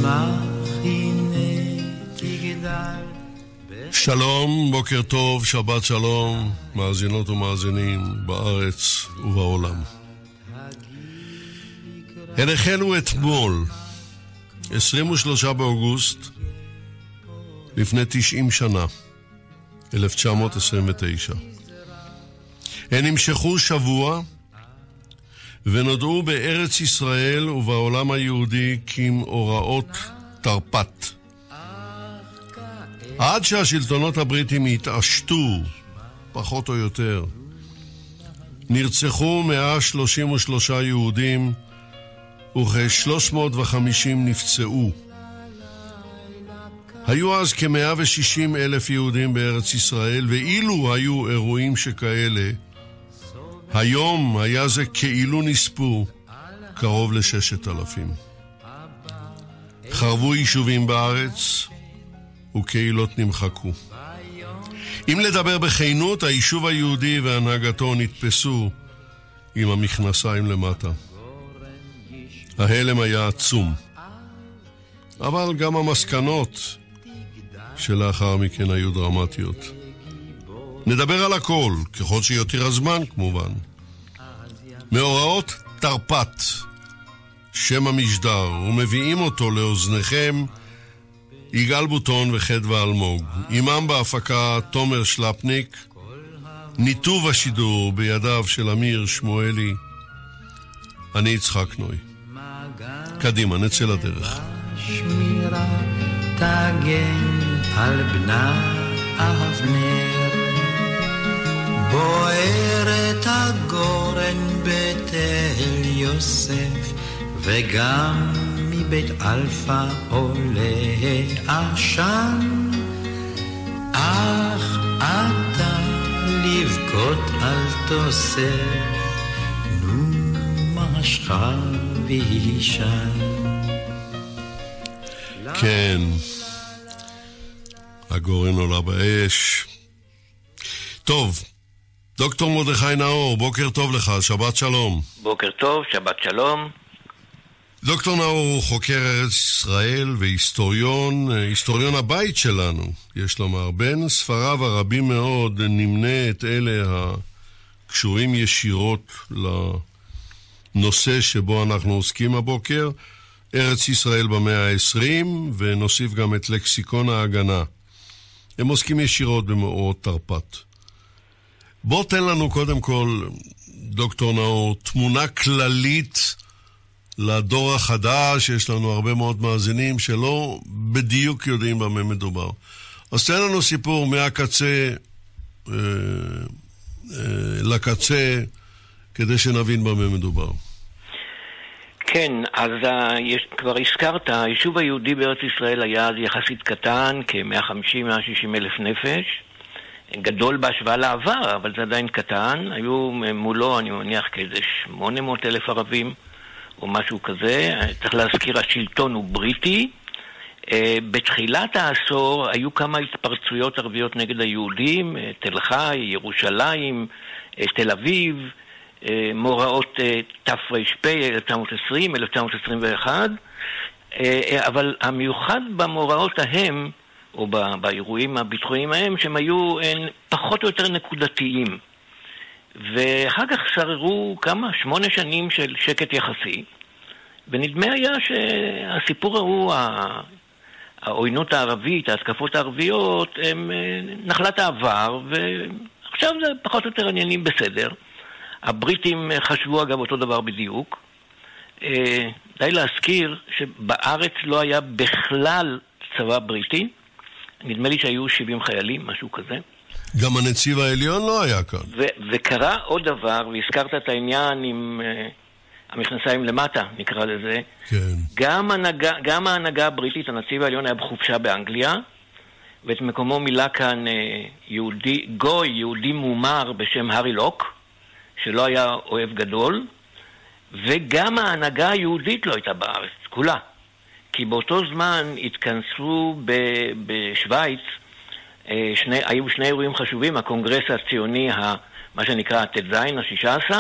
שלום, בוקר טוב, שבת שלום, מאזינות ומאזינים בארץ ובעולם. הן החלו אתמול, 23 באוגוסט, לפני 90 שנה, 1929. הן נמשכו שבוע ונודעו בארץ ישראל ובעולם היהודי כמאורעות תרפ"ט. עד שהשלטונות הבריטים התעשתו, פחות או יותר, נרצחו 133 יהודים וכ-350 נפצעו. היו אז כ-160,000 יהודים בארץ ישראל, ואילו היו אירועים שכאלה, היום היה זה כאילו נספו קרוב ל6,000. חרבו יישובים בארץ וקהילות נמחקו. אם לדבר בכנות, היישוב היהודי והנהגתו נתפסו עם המכנסיים למטה. ההלם היה עצום, אבל גם המסקנות שלאחר מכן היו דרמטיות. נדבר על הכל, ככל שיותר הזמן כמובן. מאורעות תרפ"ט, שם המשדר, ומביאים אותו לאוזניכם יגאל בוטון וחדווה אלמוג. אימם בהפקה תומר שלפניק, ניתוב השידור בידיו של אמיר שמואלי. אני יצחק נוי. קדימה, נצא לדרך. שמירה תגן על בנה אבנר, בוערת הגורן בתל יוסף, וגם מבית אלפא עולה עשן, אך אתה לבכות אל תוסף, נו משך וישן. כן, הגורן עולה באש. טוב, דוקטור מרדכי נאור, בוקר טוב לך, שבת שלום. בוקר טוב, שבת שלום. דוקטור נאור הוא חוקר ארץ ישראל והיסטוריון הבית שלנו, יש לומר. בין ספריו הרבים מאוד נמנה את אלה הקשורים ישירות לנושא שבו אנחנו עוסקים הבוקר, ארץ ישראל במאה ה-20, ונוסיף גם את לקסיקון ההגנה. הם עוסקים ישירות במאורעות תרפ"ט. בוא תן לנו קודם כל, דוקטור נאור, תמונה כללית לדור החדש. יש לנו הרבה מאוד מאזינים שלא בדיוק יודעים במה מדובר. אז תן לנו סיפור מהקצה לקצה, כדי שנבין במה מדובר. כן, אז כבר הזכרת, היישוב היהודי בארץ ישראל היה אז יחסית קטן, כ-150-160 אלף נפש, גדול בהשוואה לעבר, אבל זה עדיין קטן. היו מולו, אני מניח, כאיזה 800 אלף ערבים, או משהו כזה. צריך להזכיר, השלטון הוא בריטי. בתחילת העשור היו כמה התפרצויות ערביות נגד היהודים, תל חי, ירושלים, תל אביב, מאורעות תר"פ 1920, 1921, אבל המיוחד במאורעות ההם, או באירועים הביטחוניים ההם, שהם היו פחות או יותר נקודתיים. ואחר כך שררו 8 שנים של שקט יחסי, ונדמה היה שהסיפור הוא, העוינות הערבית, ההתקפות הערביות, הם נחלת העבר, ועכשיו זה פחות או יותר עניינים בסדר. הבריטים חשבו אגב אותו דבר בדיוק. די להזכיר שבארץ לא היה בכלל צבא בריטי, נדמה לי שהיו 70 חיילים, משהו כזה. גם הנציב העליון לא היה כאן. וקרה עוד דבר, והזכרת את העניין עם המכנסיים למטה, נקרא לזה. כן. גם ההנהגה הבריטית, הנציב העליון היה בחופשה באנגליה, ואת מקומו מילא כאן יהודי מומר בשם הארי לוק, שלא היה אוהב גדול, וגם ההנהגה היהודית לא הייתה בארץ, כולה. כי באותו זמן התכנסו בשוויץ, היו שני אירועים חשובים, הקונגרס הציוני, מה שנקרא ט"ז, ה-16,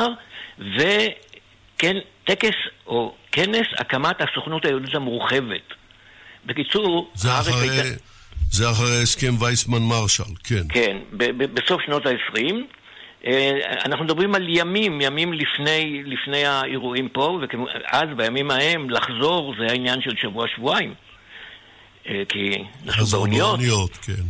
וכן, טקס או כנס הקמת הסוכנות היהודית המורחבת. בקיצור, זה אחרי הסכם וייסמן מרשל, כן. כן, בסוף שנות ה-20, אנחנו מדברים על ימים לפני האירועים פה, ואז בימים ההם לחזור זה העניין של שבוע-שבועיים. כי אנחנו באוניות. כן.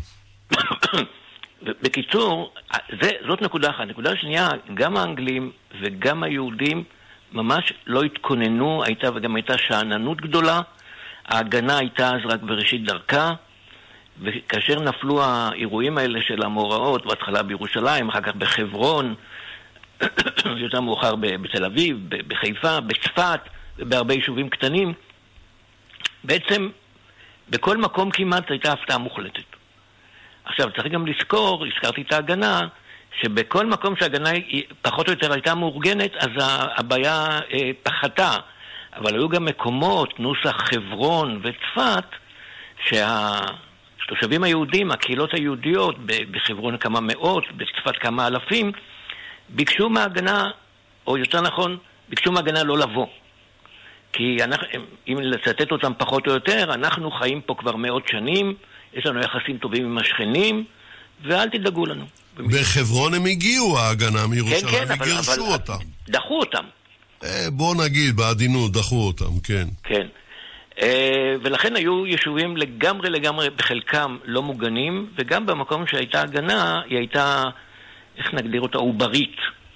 בקיצור, זאת נקודה אחת. נקודה שנייה, גם האנגלים וגם היהודים ממש לא התכוננו, וגם הייתה שעננות גדולה. ההגנה הייתה אז רק בראשית דרכה, וכאשר נפלו האירועים האלה של המאורעות, בהתחלה בירושלים, אחר כך בחברון, יותר מאוחר בתל אביב, בחיפה, בצפת, ובהרבה יישובים קטנים, בעצם בכל מקום כמעט הייתה הפתעה מוחלטת. עכשיו, צריך גם לזכור, הזכרתי את ההגנה, שבכל מקום שההגנה פחות או יותר הייתה מאורגנת, אז הבעיה פחתה. אבל היו גם מקומות, נוסח חברון וצפת, שהתושבים היהודים, הקהילות היהודיות, בחברון כמה מאות, בצפת כמה אלפים, ביקשו מההגנה, או יותר נכון, ביקשו מההגנה לא לבוא. כי אם לצטט אותם פחות או יותר, אנחנו חיים פה כבר מאות שנים, יש לנו יחסים טובים עם השכנים, ואל תדאגו לנו. בחברון הם הגיעו, ההגנה מירושלים, כן, וגירשו אותם. דחו אותם. בוא נגיד, בעדינות, דחו אותם, כן. כן. ולכן היו יישובים לגמרי בחלקם לא מוגנים, וגם במקום שהייתה הגנה, היא הייתה, איך נגדיר אותה, עוברית.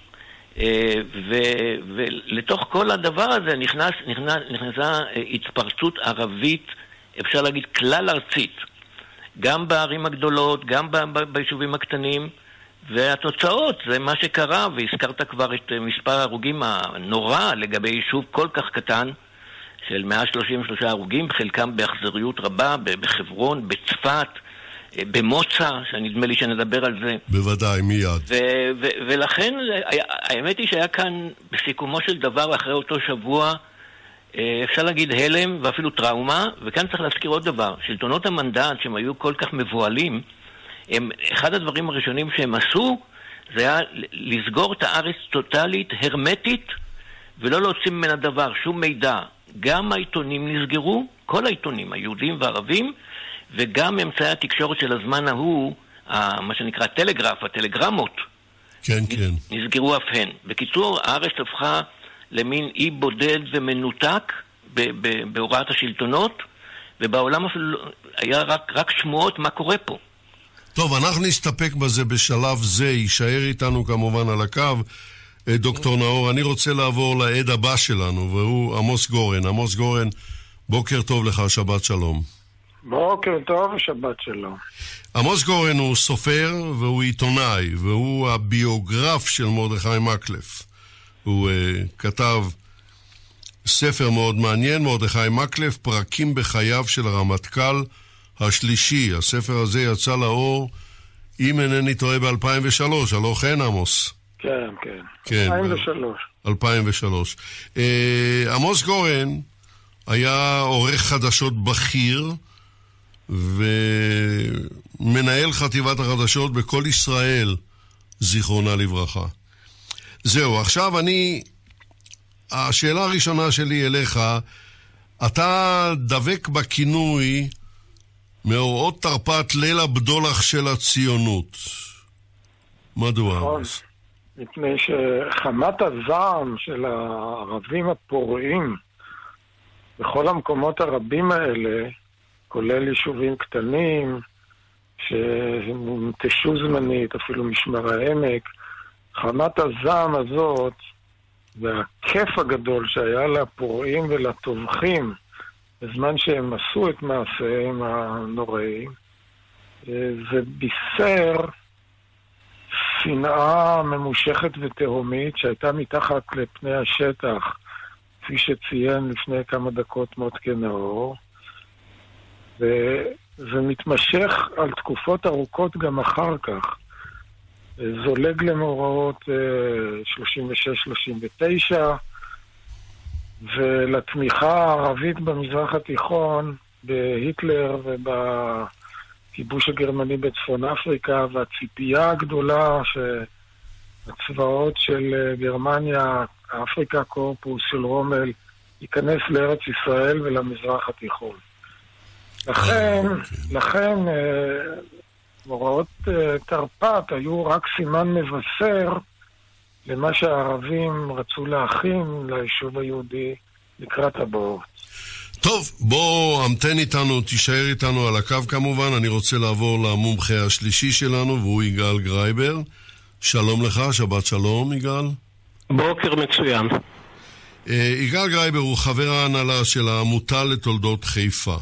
ולתוך כל הדבר הזה נכנסה התפרצות ערבית, אפשר להגיד כלל ארצית, גם בערים הגדולות, גם ביישובים הקטנים, והתוצאות זה מה שקרה, והזכרת כבר את מספר ההרוגים הנורא לגבי יישוב כל כך קטן, של 133 הרוגים, חלקם באכזריות רבה, בחברון, בצפת, במוצא, שנדמה לי שנדבר על זה. בוודאי, מיד. ולכן, האמת היא שהיה כאן בסיכומו של דבר, אחרי אותו שבוע, אפשר להגיד הלם ואפילו טראומה, וכאן צריך להזכיר עוד דבר. שלטונות המנדט, שהם היו כל כך מבועלים, אחד הדברים הראשונים שהם עשו, זה היה לסגור את הארץ טוטלית, הרמטית, ולא להוציא ממנה דבר, שום מידע. גם העיתונים נסגרו, כל העיתונים, היהודים והערבים, וגם אמצעי התקשורת של הזמן ההוא, מה שנקרא טלגרף, הטלגרמות, כן. נסגרו אף הן. בקיצור, הארץ הפכה למין אי בודד ומנותק בהוראת השלטונות, ובעולם אפילו היה רק שמועות מה קורה פה. טוב, אנחנו נסתפק בזה בשלב זה, יישאר איתנו כמובן על הקו. דוקטור נאור, אני רוצה לעבור לעד הבא שלנו, והוא עמוס גורן. עמוס גורן, בוקר טוב לך, שבת שלום. בוקר טוב, שבת שלום. עמוס גורן הוא סופר והוא עיתונאי, והוא הביוגרף של מרדכי מקלף. הוא כתב ספר מאוד מעניין, מרדכי מקלף, פרקים בחייו של הרמטכ"ל השלישי. הספר הזה יצא לאור, אם אינני טועה, ב-2003, הלא כן, עמוס? כן, 2003. עמוס גורן היה עורך חדשות בכיר ומנהל חטיבת החדשות בכל ישראל, זיכרונה לברכה. זהו, עכשיו השאלה הראשונה שלי אליך, אתה דבק בכינוי מאורעות תרפ"ט ליל הבדולח של הציונות. מדוע? נכון, מפני שחמת הזעם של הערבים הפורעים בכל המקומות הרבים האלה, כולל יישובים קטנים שננטשו זמנית, אפילו משמר העמק, חמת הזעם הזאת והכיף הגדול שהיה לפורעים ולטובחים בזמן שהם עשו את מעשיהם הנוראים, זה בישר שנאה ממושכת ותהומית שהייתה מתחת לפני השטח, כפי שציין לפני כמה דקות מוטקה נאור, וזה מתמשך על תקופות ארוכות גם אחר כך. זולג למאורעות 36-39, ולתמיכה הערבית במזרח התיכון, בהיטלר ובכיבוש הגרמני בצפון אפריקה, והציפייה הגדולה שהצבאות של גרמניה, אפריקה קורפוס של רומל, ייכנס לארץ ישראל ולמזרח התיכון. לכן מאורעות תרפ"ט היו רק סימן מבשר למה שהערבים רצו להכין ליישוב היהודי לקראת הבאות. טוב, בוא המתן איתנו, תישאר איתנו על הקו כמובן. אני רוצה לעבור למומחה השלישי שלנו, והוא יגאל גרייבר. שלום לך, שבת שלום יגאל. בוקר מצוין. יגאל גרייבר הוא חבר ההנהלה של העמותה לתולדות חיפה.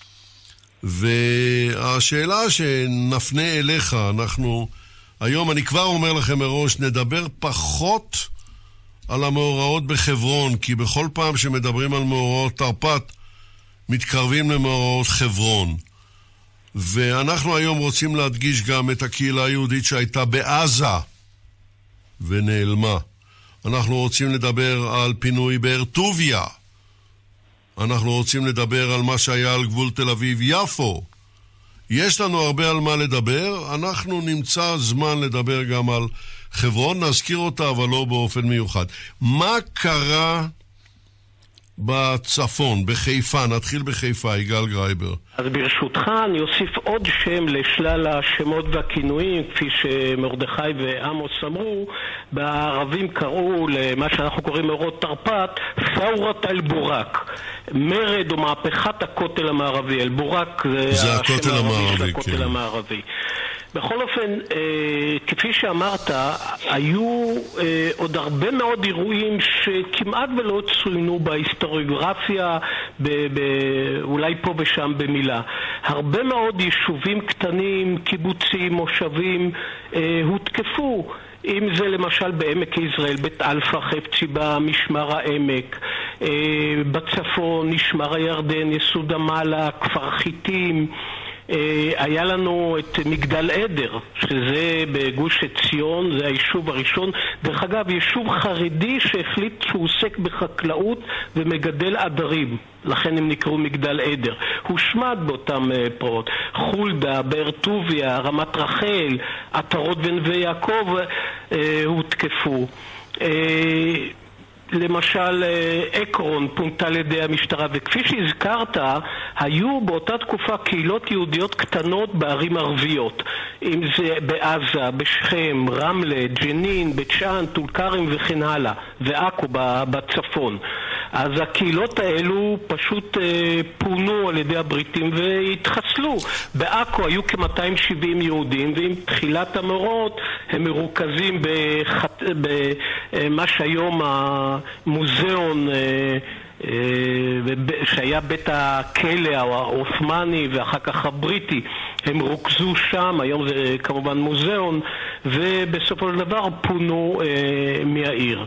והשאלה שנפנה אליך, היום אני כבר אומר לכם מראש, נדבר פחות על המאורעות בחברון, כי בכל פעם שמדברים על מאורעות תרפ"ט, מתקרבים למאורעות חברון. ואנחנו היום רוצים להדגיש גם את הקהילה היהודית שהייתה בעזה ונעלמה. אנחנו רוצים לדבר על פינוי באר טוביה. אנחנו רוצים לדבר על מה שהיה על גבול תל אביב-יפו. יש לנו הרבה על מה לדבר. אנחנו נמצא זמן לדבר גם על חברון, נזכיר אותה אבל לא באופן מיוחד. מה קרה בצפון, בחיפה? נתחיל בחיפה, יגאל גרייבר. אז ברשותך אני אוסיף עוד שם לשלל השמות והכינויים, כפי שמרדכי ועמוס אמרו. בערבים קראו למה שאנחנו קוראים מאורעות תרפ"ט פאורת אל-בורק, מרד או מהפכת הכותל המערבי. אל-בורק זה הכותל המערבי, הכותל המערבי. בכל אופן, כפי שאמרת, היו עוד הרבה מאוד אירועים שכמעט ולא צוינו בהיסטוריוגרפיה, אולי פה ושם במילה. הרבה מאוד יישובים קטנים, קיבוצים, מושבים, הותקפו. אם זה למשל בעמק ישראל, בית אלפא, חפציבה, משמר העמק, בצפון, משמר הירדן, יסוד המעלה, כפר חיטים. היה לנו את מגדל עדר, שזה בגוש עציון, זה היישוב הראשון. דרך אגב, יישוב חרדי שהחליט שהוא עוסק בחקלאות ומגדל עדרים, לכן הם נקראו מגדל עדר. הושמד באותם פרות. חולדה, באר טוביה, רמת רחל, עטרות ונווה יעקב הותקפו. למשל עקרון פונתה על ידי המשטרה, וכפי שהזכרת, היו באותה תקופה קהילות יהודיות קטנות בערים ערביות, אם זה בעזה, בשכם, רמלה, ג'נין, בית שאן, טול כרם וכן הלאה, ועכו בצפון. אז הקהילות האלו פשוט פונו על ידי הבריטים והתחסלו. בעכו היו כ-270 יהודים, ועם תחילת המאורעות הם מרוכזים במה שהיום המוזיאון שהיה בית הכלא האות'מני ואחר כך הבריטי. הם רוכזו שם, היום זה כמובן מוזיאון, ובסופו של דבר פונו מהעיר.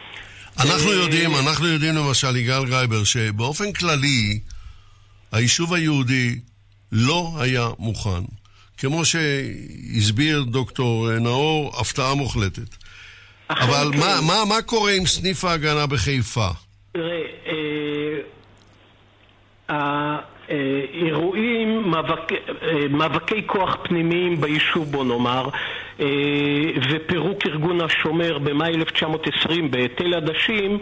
אנחנו יודעים למשל, יגאל גרייבר, שבאופן כללי היישוב היהודי לא היה מוכן. כמו שהסביר דוקטור נאור, הפתעה מוחלטת. אבל מה קורה עם סניף ההגנה בחיפה? האירועים, מאבקי כוח פנימיים ביישוב, בוא נאמר, ופירוק ארגון השומר במאי 1920 בתל עדשים,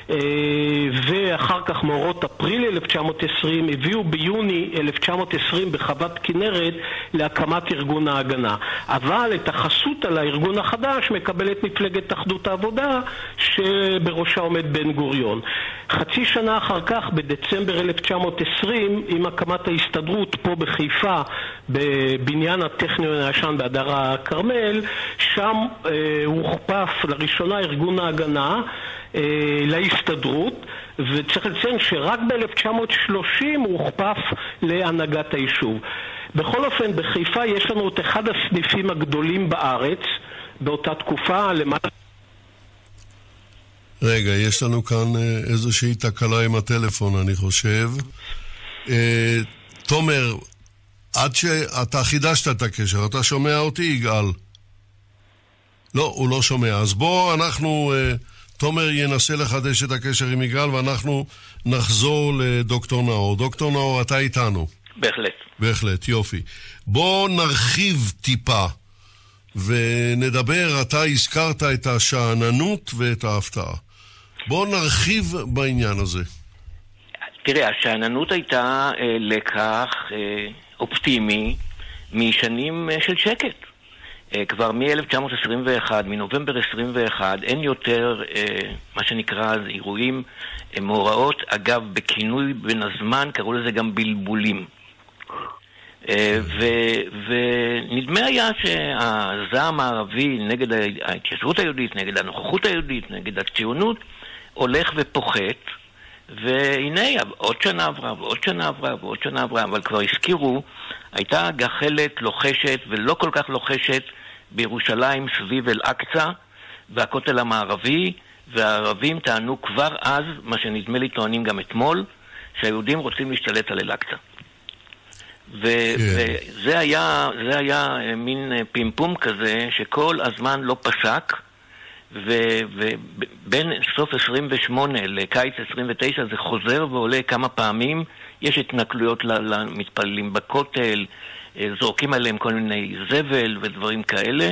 ואחר כך מאורעות אפריל 1920 הביאו ביוני 1920 בחוות כנרת להקמת ארגון ההגנה. אבל את החסות על הארגון החדש מקבלת מפלגת אחדות העבודה שבראשה עומד בן גוריון. חצי שנה אחר כך, בדצמבר 1920, עם הקמת ההסתדרות פה בחיפה, בבניין הטכניון הישן בהדר הכרמל, שם הוכפף לראשונה ארגון ההגנה להסתדרות, וצריך לציין שרק ב-1930 הוא הוכפף להנהגת היישוב. בכל אופן, בחיפה יש לנו את אחד הסניפים הגדולים בארץ באותה תקופה. רגע, יש לנו כאן איזושהי תקלה עם הטלפון, אני חושב. תומר, עד שאתה חידשת את הקשר, אתה שומע אותי, יגאל? לא, הוא לא שומע. אז בוא אנחנו, תומר ינסה לחדש את הקשר עם יגאל, ואנחנו נחזור לדוקטור נאור. דוקטור נאור, אתה איתנו. בהחלט. בהחלט, יופי. בוא נרחיב טיפה ונדבר, אתה הזכרת את השעננות ואת ההפתעה. בוא נרחיב בעניין הזה. תראה, השאננות הייתה לקח אופטימי משנים של שקט. כבר מ-1921, מנובמבר 21, אין יותר מה שנקרא אירועים מאורעות, אגב, בכינוי בין הזמן, קראו לזה גם בלבולים. ונדמה היה שהזעם הערבי נגד ההתיישבות היהודית, נגד הנוכחות היהודית, נגד הציונות, הולך ופוחת, והנה עוד שנה עברה ועוד שנה עברה ועוד שנה עברה, אבל כבר הזכירו, הייתה גחלת לוחשת ולא כל כך לוחשת בירושלים סביב אל-אקצא והכותל המערבי, והערבים טענו כבר אז, מה שנדמה לי טוענים גם אתמול, שהיהודים רוצים להשתלט על אל-אקצא. וזה היה מין פימפום כזה שכל הזמן לא פסק, ובין סוף 28 לקיץ 29 זה חוזר ועולה כמה פעמים. יש התנכלויות למתפללים בכותל, זורקים עליהם כל מיני זבל ודברים כאלה,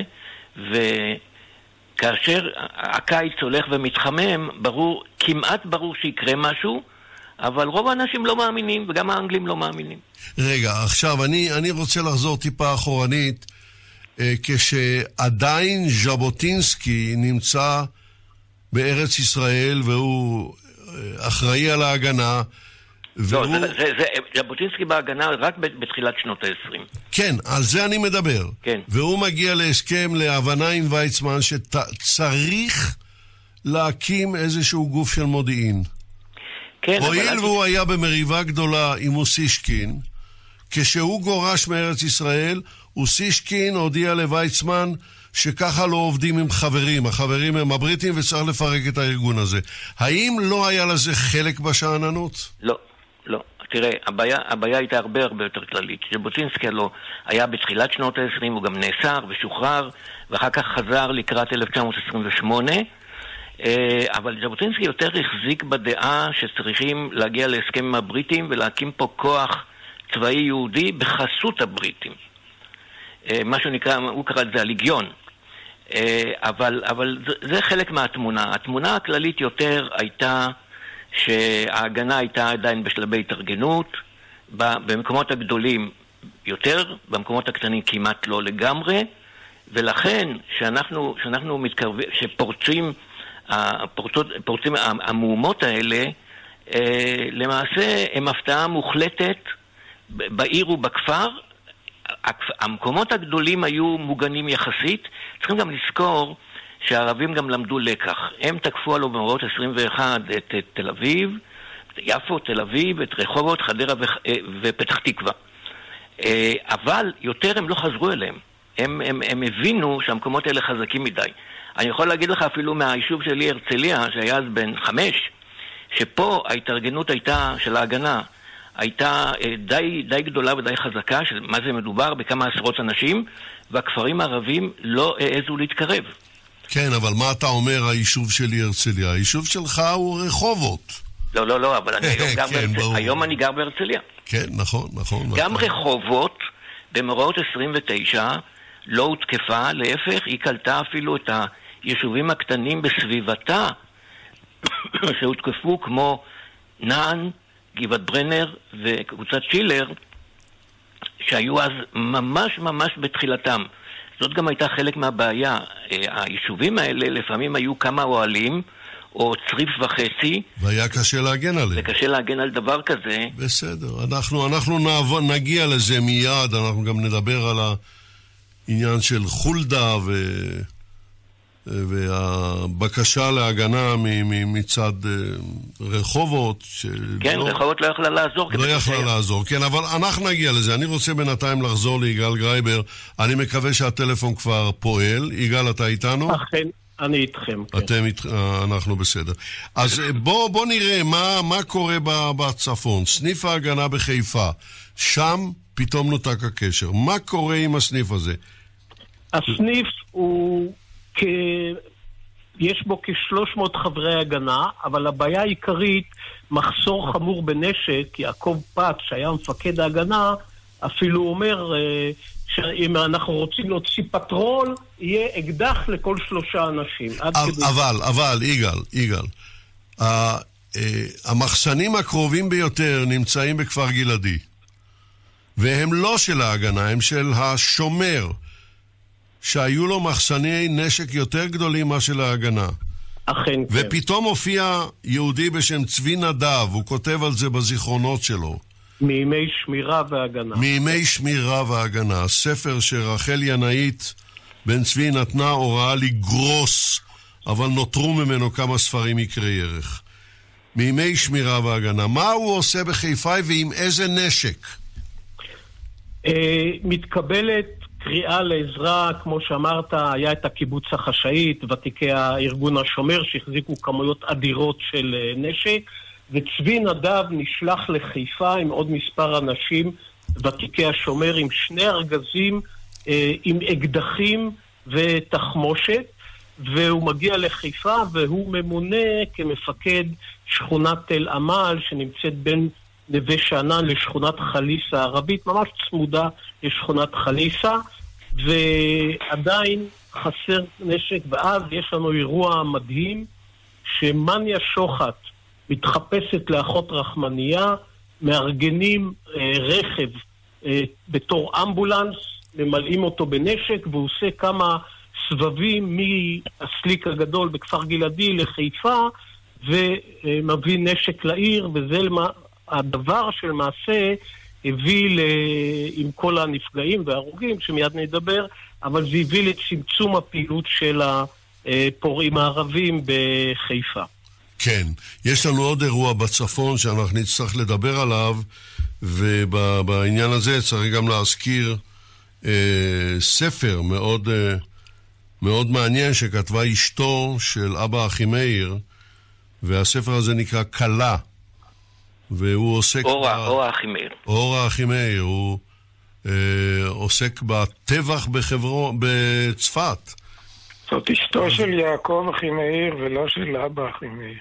וכאשר הקיץ הולך ומתחמם, כמעט ברור שיקרה משהו, אבל רוב האנשים לא מאמינים, וגם האנגלים לא מאמינים. רגע, עכשיו אני רוצה לחזור טיפה אחורנית, כשעדיין ז'בוטינסקי נמצא בארץ ישראל, והוא אחראי על ההגנה. לא, ז'בוטינסקי בהגנה רק בתחילת שנות ה-20. כן, על זה אני מדבר. כן. והוא מגיע להסכם, להבנה עם ויצמן, שצריך להקים איזשהו גוף של מודיעין. כן, הואיל והוא היה במריבה גדולה עם אוסישקין, כשהוא גורש מארץ ישראל, אוסישקין הודיע לויצמן שככה לא עובדים עם חברים. החברים הם הבריטים וצריך לפרק את הארגון הזה. האם לא היה לזה חלק בשעננות? לא. תראה, הבעיה הייתה הרבה יותר כללית. ז'בוטינסקי היה בתחילת שנות ה-20, הוא גם נאסר ושוחרר, ואחר כך חזר לקראת 1928, אבל ז'בוטינסקי יותר החזיק בדעה שצריכים להגיע להסכם עם הבריטים ולהקים פה כוח צבאי יהודי בחסות הבריטים. מה שנקרא, הוא קרא את זה הליגיון. אבל זה חלק מהתמונה. התמונה הכללית יותר הייתה שההגנה הייתה עדיין בשלבי התארגנות, במקומות הגדולים יותר, במקומות הקטנים כמעט לא לגמרי, ולכן שאנחנו מתקרבים, שפורצים המהומות האלה, למעשה הם הפתעה מוחלטת בעיר ובכפר. המקומות הגדולים היו מוגנים יחסית. צריכים גם לזכור שהערבים גם למדו לקח. הם תקפו על מאורעות 21 את תל אביב, יפו, תל אביב, את רחובות, חדרה ופתח תקווה. אבל יותר הם לא חזרו אליהם. הם הבינו שהמקומות האלה חזקים מדי. אני יכול להגיד לך אפילו מהיישוב שלי הרצליה, שהיה אז בן 5, שפה ההתארגנות הייתה, של ההגנה, הייתה די גדולה ודי חזקה, של מה זה מדובר, בכמה עשרות אנשים, והכפרים הערבים לא העזו להתקרב. כן, אבל מה אתה אומר היישוב שלי הרצליה? היישוב שלך הוא רחובות. לא, אבל היום אני גר בהרצליה. כן, נכון. גם רחובות, במאורעות 29, לא הותקפה, להפך, היא קלטה אפילו את היישובים הקטנים בסביבתה, שהותקפו כמו נען, גבעת ברנר וקבוצת שילר, שהיו אז ממש בתחילתם. זאת גם הייתה חלק מהבעיה. היישובים האלה לפעמים היו כמה אוהלים, או צריף וחצי. והיה קשה להגן עליהם. זה קשה להגן על דבר כזה. בסדר, אנחנו נגיע לזה מיד, אנחנו גם נדבר על העניין של חולדה והבקשה להגנה מצד רחובות. כן, רחובות לא יכלה לעזור. לא יכלה לעזור, כן, אבל אנחנו נגיע לזה. אני רוצה בינתיים לחזור ליגאל גרייבר. אני מקווה שהטלפון כבר פועל. יגאל, אתה איתנו? אכן, אני איתכם. כן. אנחנו בסדר. אז בוא נראה מה קורה בצפון. סניף ההגנה בחיפה, שם פתאום נותק הקשר. מה קורה עם הסניף הזה? הסניף הוא... יש בו כ-300 חברי הגנה, אבל הבעיה העיקרית, מחסור חמור בנשק. יעקב פץ, שהיה מפקד ההגנה, אפילו אומר שאם אנחנו רוצים להוציא פטרול, יהיה אקדח לכל 3 אנשים. אבל, יגאל, המחסנים הקרובים ביותר נמצאים בכפר גלעדי, והם לא של ההגנה, הם של השומר, שהיו לו מחסני נשק יותר גדולים מה של ההגנה. אכן כן. ופתאום הופיע יהודי בשם צבי נדב, הוא כותב על זה בזיכרונות שלו. מימי שמירה והגנה. מימי שמירה והגנה, ספר שרחל ינאית בן צבי נתנה הוראה לגרוס, אבל נותרו ממנו כמה ספרים יקרי ערך. מימי שמירה והגנה. מה הוא עושה בחיפה ועם איזה נשק? מתקבלת קריאה לעזרה, כמו שאמרת, היה את הקיבוץ החשאית, ותיקי הארגון השומר שהחזיקו כמויות אדירות של נשק, וצבי נדב נשלח לחיפה עם עוד מספר אנשים, ותיקי השומר, עם 2 ארגזים, עם אקדחים ותחמושת, והוא מגיע לחיפה והוא ממונה כמפקד שכונת תל עמל שנמצאת בין נווה שאנן לשכונת חליסה הערבית, ממש צמודה לשכונת חליסה, ועדיין חסר נשק. ואז יש לנו אירוע מדהים שמניה שוחט מתחפשת לאחות רחמניה, מארגנים רכב בתור אמבולנס, ממלאים אותו בנשק, והוא עושה כמה סבבים מהסליק הגדול בכפר גלעדי לחיפה, ומביא נשק לעיר, וזה הדבר שלמעשה הביא עם כל הנפגעים וההרוגים, שמיד נדבר, אבל זה הביא לצמצום הפעילות של הפורעים הערבים בחיפה. כן, יש לנו עוד אירוע בצפון שאנחנו נצטרך לדבר עליו, ובעניין הזה צריך גם להזכיר ספר מאוד מעניין שכתבה אשתו של אבא אחימאיר, והספר הזה נקרא קלה, והוא עוסק... אורה אחימאיר. אורה אחימאיר, הוא עוסק בטבח בצפת. זאת אשתו של יעקב אחימאיר ולא של אבא אחימאיר.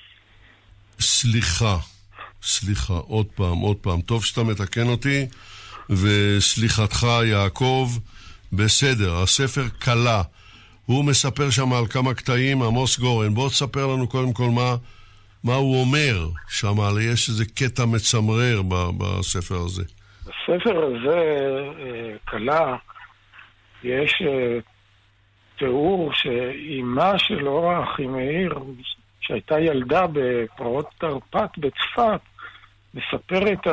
סליחה, עוד פעם. טוב שאתה מתקן אותי, וסליחתך יעקב, בסדר. הספר קלה, הוא מספר שם על כמה קטעים. עמוס גורן, בוא תספר לנו קודם כל מה הוא אומר שם, יש איזה קטע מצמרר בספר הזה. בספר הזה, קלה, יש תיאור שאימה של אורה אחימאיר, שהייתה ילדה בפרעות תרפ"ט בצפת, מספרת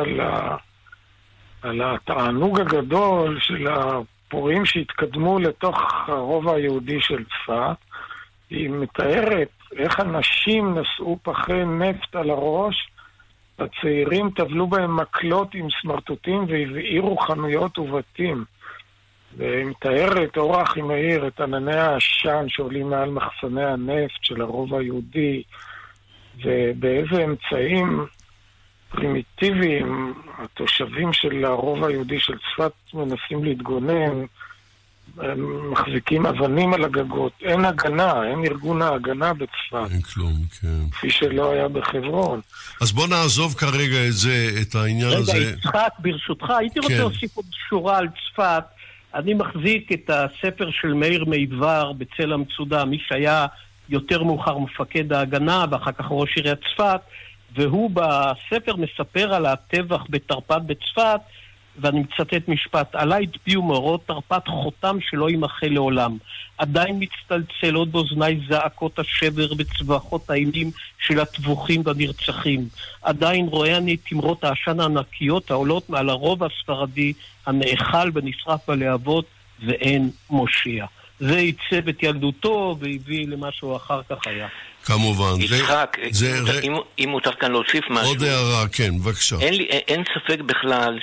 על התענוג הגדול של הפורעים שהתקדמו לתוך הרובע היהודי של צפת. היא מתארת איך אנשים נשאו פחי נפט על הראש, הצעירים טבלו בהם מקלות עם סמרטוטים והבעירו חנויות ובתים. והיא מתארת אורה אחימאיר את ענני העשן שעולים מעל מחסני הנפט של הרובע היהודי, ובאיזה אמצעים פרימיטיביים התושבים של הרובע היהודי של צפת מנסים להתגונן. הם מחזיקים אבנים על הגגות. אין הגנה, אין ארגון ההגנה בצפת. אין כלום, כן. כפי שלא היה בחברון. אז בוא נעזוב כרגע את העניין הזה. רגע, יצחק, ברשותך, הייתי רוצה להוסיף עוד שורה על צפת. אני מחזיק את הספר של מאיר מיבר בצל המצודה, מי שהיה יותר מאוחר מפקד ההגנה ואחר כך ראש עיריית צפת, והוא בספר מספר על הטבח בתרפ"ט בצפת, ואני מצטט משפט: עליי הטביעו מאורות תרפ"ט חותם שלא יימחה לעולם. עדיין מצטלצלות באוזניי זעקות השבר בצווחות האימים של הטבוחים והנרצחים. עדיין רואה אני תמרות העשן הענקיות העולות מעל הרובע הספרדי הנאכל ונשרף בלהבות, ואין מושיע. זה עיצב את ילדותו והביא למה שהוא אחר כך היה. כמובן. יצחק, אם מותר כאן להוסיף משהו. עוד הערה, כן, בבקשה. אין ספק בכלל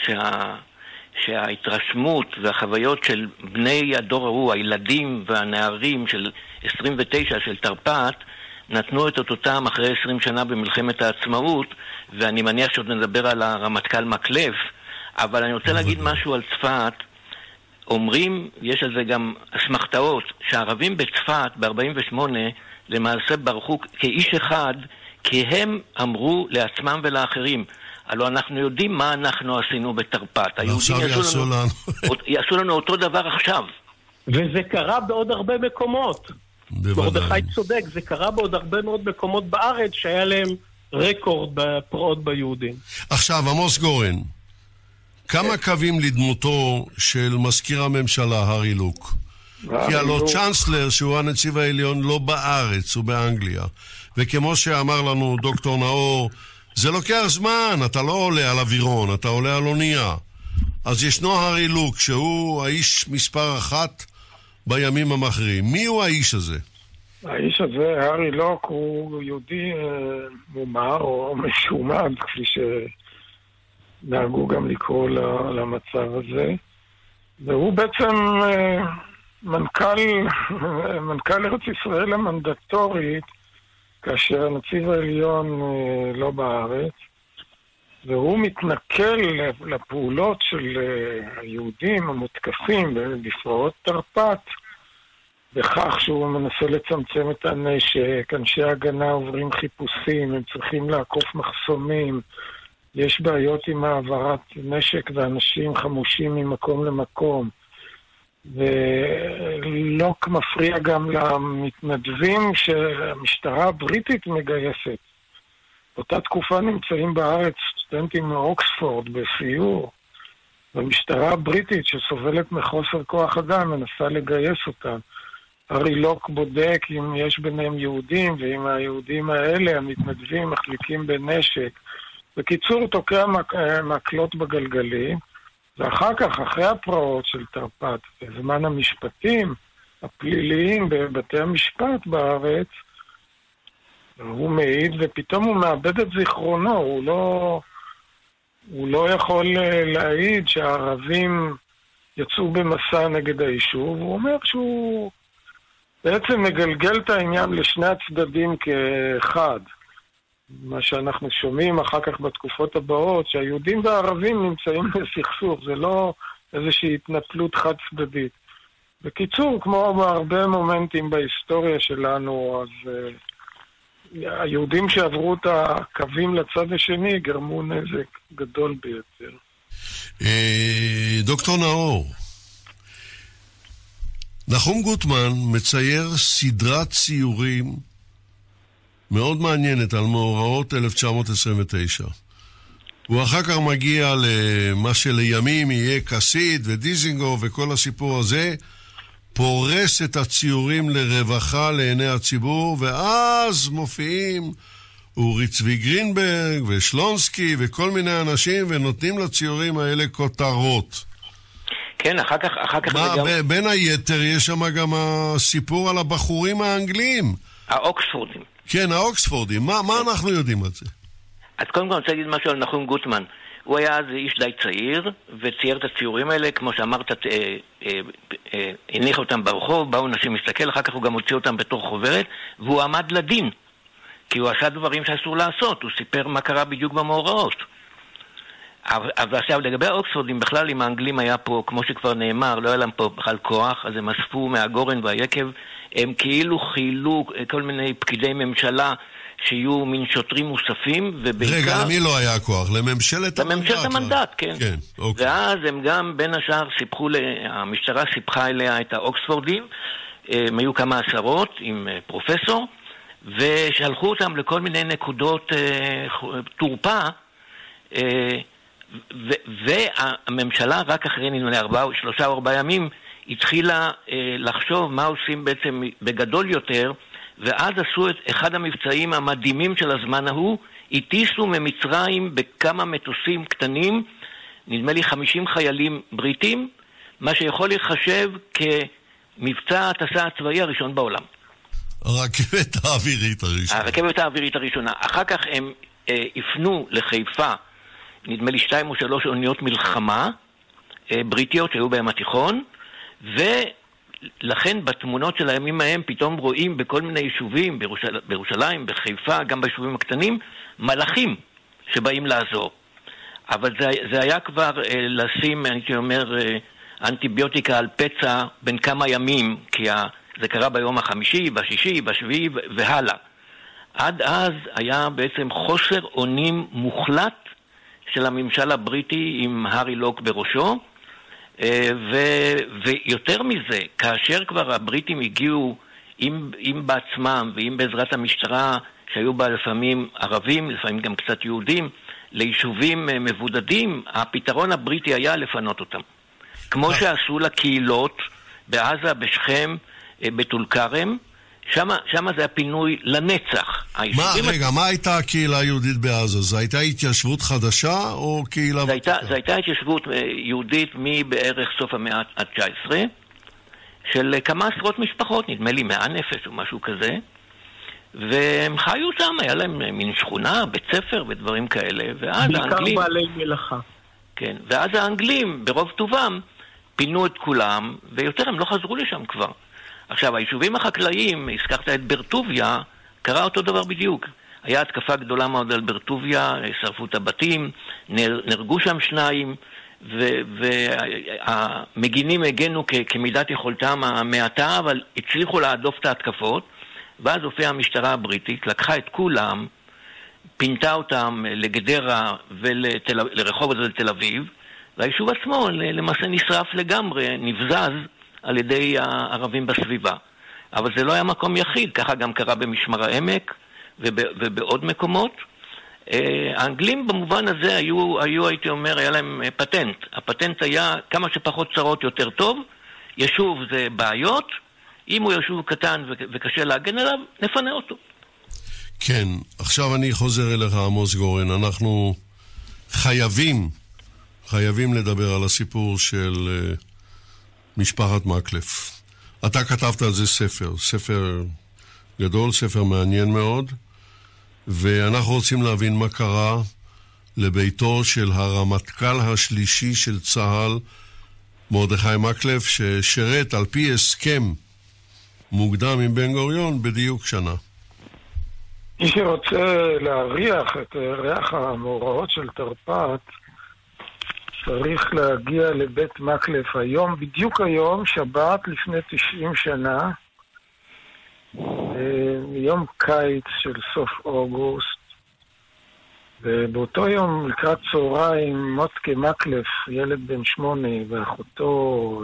שההתרשמות והחוויות של בני הדור ההוא, הילדים והנערים של 29 של תרפ"ט, נתנו את אותותם אחרי 20 שנה במלחמת העצמאות, ואני מניח שעוד נדבר על הרמטכ"ל מקלף, אבל אני רוצה להגיד משהו על צפת. אומרים, יש על זה גם אסמכתאות, שהערבים בצפת ב-48 למעשה ברחו כאיש אחד, כי הם אמרו לעצמם ולאחרים, הלוא אנחנו יודעים מה אנחנו עשינו בתרפ"ט. עכשיו יעשו לנו אותו דבר עכשיו. וזה קרה בעוד הרבה מקומות. מרדכי צודק, זה קרה בעוד הרבה מאוד מקומות בארץ שהיה להם רקורד בפרעות ביהודים. עכשיו, עמוס גורן, כמה קווים לדמותו של מזכיר הממשלה, הרי לוק? כי הלא צ'אנסלר, שהוא הנציב העליון, לא בארץ, הוא באנגליה. וכמו שאמר לנו דוקטור נאור, זה לוקח זמן, אתה לא עולה על אווירון, אתה עולה על אונייה. אז ישנו הרי לוק, שהוא האיש מספר 1 בימים המכריעים. מי הוא האיש הזה? האיש הזה, הרי לוק, הוא יהודי מומר או משומד, כפי שנהגו גם לקרוא למצב הזה. והוא בעצם מנכ"ל ארץ ישראל המנדטורית, כאשר הנציב העליון לא בארץ, והוא מתנכל לפעולות של היהודים המותקפים בפרעות תרפ"ט, בכך שהוא מנסה לצמצם את הנשק, אנשי הגנה עוברים חיפושים, הם צריכים לעקוף מחסומים, יש בעיות עם העברת נשק ואנשים חמושים ממקום למקום. ולוק מפריע גם למתנדבים שהמשטרה הבריטית מגייסת. באותה תקופה נמצאים בארץ סטודנטים מאוקספורד בסיור, והמשטרה הבריטית שסובלת מחוסר כוח אדם מנסה לגייס אותם. הרי לוק בודק אם יש ביניהם יהודים, ואם היהודים האלה, המתנדבים, מחליקים בנשק. בקיצור, תוקע מקלות בגלגלים, ואחר כך, אחרי הפרעות של תרפ"ט, בזמן המשפטים הפליליים בבתי המשפט בארץ, הוא מעיד, ופתאום הוא מאבד את זיכרונו, הוא לא יכול להעיד שהערבים יצאו במסע נגד היישוב, הוא אומר שהוא בעצם מגלגל את העניין לשני הצדדים כאחד. מה שאנחנו שומעים אחר כך בתקופות הבאות, שהיהודים והערבים נמצאים בסכסוך, זה לא איזושהי התנפלות חד צדדית. בקיצור, כמו בהרבה מומנטים בהיסטוריה שלנו, אז היהודים שעברו את הקווים לצד השני גרמו נזק גדול ביותר. דוקטור נאור, נחום גוטמן מצייר סדרת ציורים מאוד מעניינת על מאורעות 1929. הוא אחר כך מגיע למה שלימים יהיה קסיד ודיזינגוף וכל הסיפור הזה, פורס את הציורים לרווחה לעיני הציבור, ואז מופיעים אורי צבי גרינברג ושלונסקי וכל מיני אנשים, ונותנים לציורים האלה כותרות. כן, אחר כך בין היתר יש שם גם הסיפור על הבחורים האנגלים. האוקספורדים. כן, האוקספורדים. מה אנחנו יודעים על זה? אז קודם כל אני רוצה להגיד משהו על נחום גוטמן. הוא היה אז איש די צעיר, וצייר את הציורים האלה, כמו שאמרת, הניח אותם ברחוב, באו נשים להסתכל, אחר כך הוא גם הוציא אותם בתור חוברת, והוא עמד לדין, כי הוא עשה דברים שאסור לעשות, הוא סיפר מה קרה בדיוק במאורעות. אבל עכשיו, לגבי האוקספורדים, בכלל אם האנגלים היה פה, כמו שכבר נאמר, לא היה להם פה בכלל כוח, אז הם אספו מהגורן והיקב, הם כאילו חילו כל מיני פקידי ממשלה, שיהיו מין שוטרים מוספים, ובעיקר... רגע, למי לא היה כוח? לממשלת המנדט? לממשלת המנדט, כן. כן, אוקיי. ואז הם גם בין השאר המשטרה סיפחה אליה את האוקספורדים, הם היו כמה עשרות עם פרופסור, ושלחו אותם לכל מיני נקודות תורפה, והממשלה רק אחרי 3 או 4 ימים התחילה לחשוב מה עושים בעצם בגדול יותר, ואז עשו את אחד המבצעים המדהימים של הזמן ההוא, הטיסו ממצרים בכמה מטוסים קטנים, נדמה לי 50 חיילים בריטים, מה שיכול להיחשב כמבצע הטסה הצבאי הראשון בעולם. הרכבת האווירית הראשונה. הרכבת האווירית הראשונה. אחר כך הם הפנו לחיפה, נדמה לי 2 או 3 אוניות מלחמה בריטיות שהיו בהם התיכון, ולכן בתמונות של הימים ההם פתאום רואים בכל מיני יישובים, בירושלים, בחיפה, גם ביישובים הקטנים, מלאכים שבאים לעזור. אבל זה היה כבר לשים, הייתי אומר, אנטיביוטיקה על פצע בין כמה ימים, כי זה קרה ביום החמישי, בשישי, בשביעי והלאה. עד אז היה בעצם חוסר אונים מוחלט של הממשל הבריטי עם הארי לוק בראשו, ויותר מזה, כאשר כבר הבריטים הגיעו עם בעצמם ועם בעזרת המשטרה שהיו בה לפעמים ערבים, לפעמים גם קצת יהודים, ליישובים מבודדים, הפתרון הבריטי היה לפנות אותם. כמו שעשו לקהילות בעזה, בשכם, בטול כרם, שמה זה הפינוי לנצח. מה הייתה הקהילה היהודית בעזה? זו הייתה התיישבות חדשה או קהילה... זו הייתה התיישבות יהודית מבערך סוף המאה ה-19, של כמה עשרות משפחות, נדמה לי 100 נפש או משהו כזה, והם חיו שם, היה להם מין שכונה, בית ספר ודברים כאלה, ואז האנגלים... בעיקר בעלי מלאכה. כן, ואז האנגלים, ברוב טובם, פינו את כולם, ויותר הם לא חזרו לשם כבר. עכשיו, היישובים החקלאיים, הזכרת את ברטוביה, קרה אותו דבר בדיוק. היה התקפה גדולה מאוד על ברטוביה, שרפו את הבתים, נרגו שם 2, והמגינים הגנו כמידת יכולתם המעטה, אבל הצליחו להדוף את ההתקפות, ואז הופיעה המשטרה הבריטית, לקחה את כולם, פינתה אותם לגדרה ולרחובות לתל אביב, והיישוב עצמו למעשה נשרף לגמרי, נבזז על ידי הערבים בסביבה. אבל זה לא היה מקום יחיד, ככה גם קרה במשמר העמק ובעוד מקומות. האנגלים במובן הזה היו, הייתי אומר, היה להם פטנט. הפטנט היה כמה שפחות צרות יותר טוב, ישוב זה בעיות, אם הוא ישוב קטן וקשה להגן עליו, נפנה אותו. כן, עכשיו אני חוזר אליך, עמוס גורן. אנחנו חייבים לדבר על הסיפור של משפחת מקלף. אתה כתבת על זה ספר גדול, ספר מעניין מאוד, ואנחנו רוצים להבין מה קרה לביתו של הרמטכ"ל השלישי של צה"ל, מרדכי מקלף, ששירת על פי הסכם מוקדם עם בן גוריון בדיוק שנה. מי שרוצה להריח את ריח המאורעות של תרפ"ט, צריך להגיע לבית מקלף היום, בדיוק היום, שבת לפני 90 שנה, יום קיץ של סוף אוגוסט, ובאותו יום לקראת צהריים מוטקה מקלף, ילד בן 8, ואחותו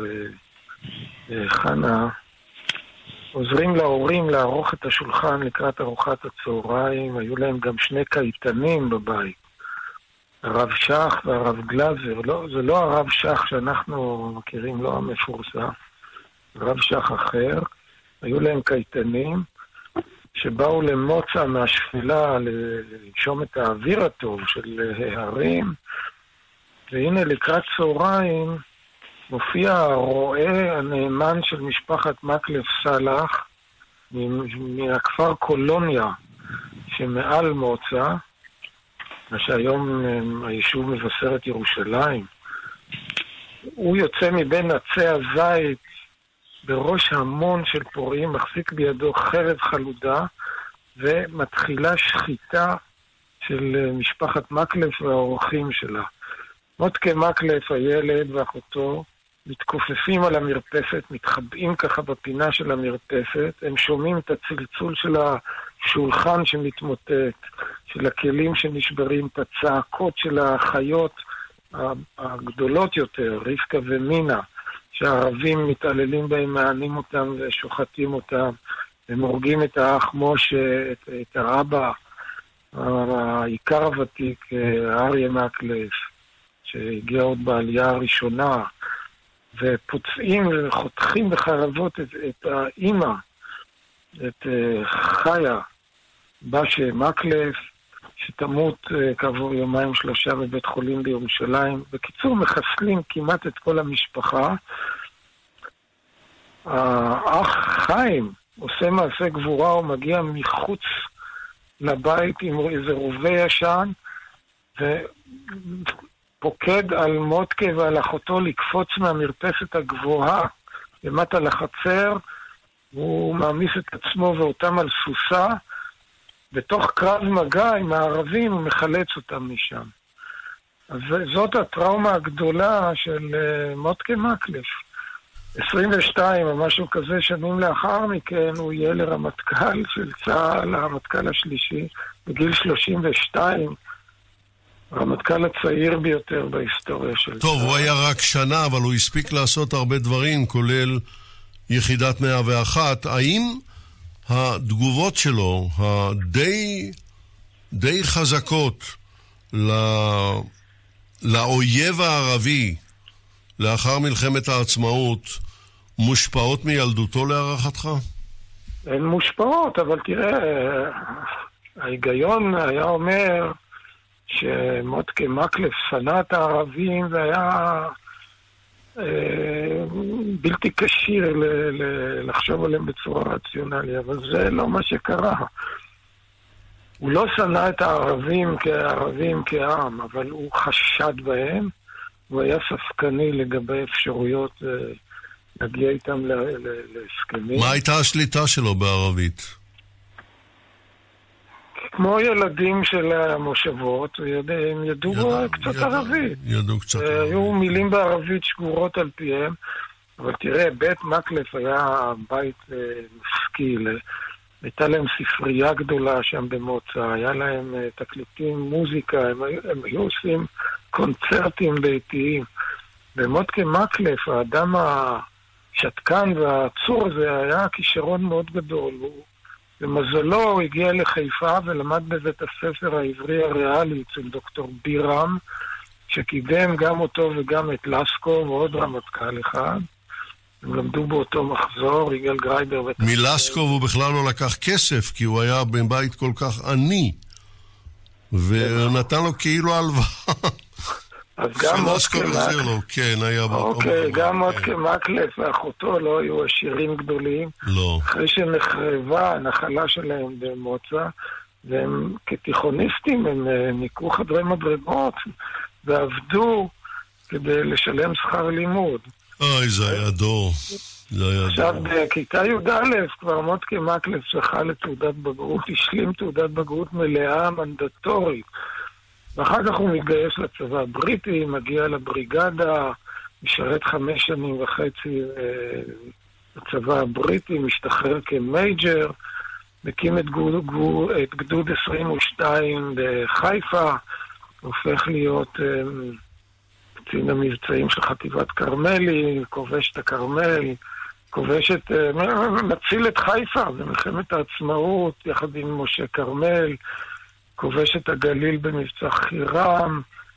חנה, עוזרים להורים לערוך את השולחן לקראת ארוחת הצהריים. היו להם גם 2 קייטנים בבית, הרב שח והרב גלזר. לא, זה לא הרב שח שאנחנו מכירים, לא המפורסם, הרב שח אחר. היו להם קייטנים שבאו למוצא מהשפלה לנשום את האוויר הטוב של ההרים, והנה לקראת צהריים מופיע הרועה הנאמן של משפחת מקלף סלח מהכפר קולוניה שמעל מוצא, מה שהיום היישוב מבשרת ירושלים. הוא יוצא מבין עצי הזית בראש המון של פורעים, מחזיק בידו חרב חלודה, ומתחילה שחיטה של משפחת מקלף והאורחים שלה. מוטקה מקלף, הילד ואחותו, מתכופפים על המרפסת, מתחבאים ככה בפינה של המרפסת, הם שומעים את הצלצול של השולחן שמתמוטט, של הכלים שנשברים, את הצעקות של החיות הגדולות יותר, רבקה ומינה, שהערבים מתעללים בהם, מענים אותם ושוחטים אותם, הם הורגים את האח משה, את האבא, העיקר הוותיק, אריה מקלף, שהגיע עוד בעלייה הראשונה, ופוצעים וחותכים בחרבות את האימא, את חיה, בשה מקלף, שתמות כעבור 2-3 בבית חולים בירושלים. בקיצור, מחסלים כמעט את כל המשפחה. האח חיים עושה מעשה גבורה, הוא מגיע מחוץ לבית עם איזה רובה ישן, ופוקד על מוטקה ועל אחותו לקפוץ מהמרפסת הגבוהה למטה לחצר, הוא מעמיס את עצמו ואותם על סוסה, בתוך קרב מגע עם הערבים הוא מחלץ אותם משם. אז זאת הטראומה הגדולה של מוטקה מקלף. 22 או משהו כזה שנים לאחר מכן הוא יהיה לרמטכ"ל של צה"ל, הרמטכ"ל השלישי, בגיל 32, הרמטכ"ל הצעיר ביותר בהיסטוריה של צה"ל. טוב, הוא היה רק שנה, אבל הוא הספיק לעשות הרבה דברים, כולל יחידת 101. האם התגובות שלו, די חזקות לאויב הערבי לאחר מלחמת העצמאות, מושפעות מילדותו להערכתך? הן מושפעות, אבל תראה, ההיגיון היה אומר שמוטקה מקלף שנא את הערבים והיה בלתי קשיר לחשוב עליהם בצורה רציונלית, אבל זה לא מה שקרה. הוא לא שנא את הערבים כעם, אבל הוא חשד בהם, הוא היה ספקני לגבי אפשרויות להגיע איתם להסכמים. מה הייתה השליטה שלו בערבית? כמו ילדים של המושבות, הם ידעו קצת ערבית. ידעו קצת ערבית. היו מילים בערבית שגורות על פיהם, אבל תראה, בית מקלף היה בית משכיל, הייתה להם ספרייה גדולה שם במוצא, היה להם תקליטים, מוזיקה, הם היו עושים קונצרטים ביתיים. ומוטקה מקלף, האדם השתקן והצור הזה, היה כישרון מאוד גדול. במזלו הוא הגיע לחיפה ולמד בבית הספר העברי הריאלי אצל דוקטור בירם, שקידם גם אותו וגם את לסקוב ועוד רמטכ"ל אחד. הם למדו באותו מחזור, יגאל גרייבר. מלסקוב הוא בכלל לא לקח כסף, כי הוא היה בבית כל כך עני, ונתן לו כאילו הלוואה. אז גם מוסקוב החזיר לו, כן, היה באותו. אוקיי, גם מוטקה מקלף ואחותו לא היו עשירים גדולים. לא. אחרי שנחרבה הנחלה שלהם במוצא, והם כתיכוניסטים, הם ניקו חדרי מדרגות, ועבדו כדי לשלם שכר לימוד. אוי, זה היה דור. עכשיו, בכיתה י"א כבר מוטקה מקלף זכה לתעודת בגרות, השלים תעודת בגרות מלאה מנדטורית. ואחר כך הוא מתגייס לצבא הבריטי, מגיע לבריגדה, משרת 5.5 שנים לצבא הבריטי, משתחרר כמייג'ר, מקים את גדוד 22 בחיפה, הופך להיות קצין המבצעים של חטיבת קרמלי, כובש את הקרמל, מציל את חיפה במלחמת העצמאות, יחד עם משה קרמל, כובש את הגליל במבצע חירם,